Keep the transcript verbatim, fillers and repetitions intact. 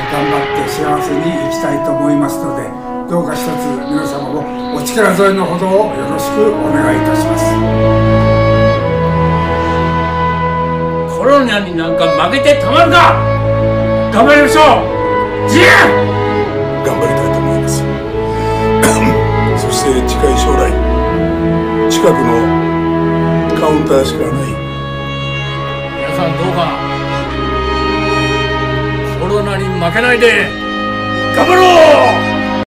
頑張って幸せに生きたいと思いますので、どうか一つ皆様もお力添えのほどをよろしくお願いいたします。 コロナになんか負けてたまるか。頑張りましょう。ジエ頑張りたいと思います。そして近い将来、近くのカウンターしかない。 皆さんどうかコロナに負けないで頑張ろう。